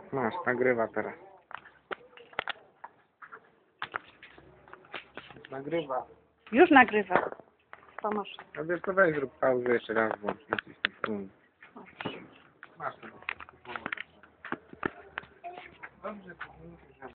Masz, nagrywa teraz. Nagrywa. Już nagrywa. Pomóż. A wiesz co, weź zrób pauzę jeszcze raz, włącz. Masz to. Dobrze, to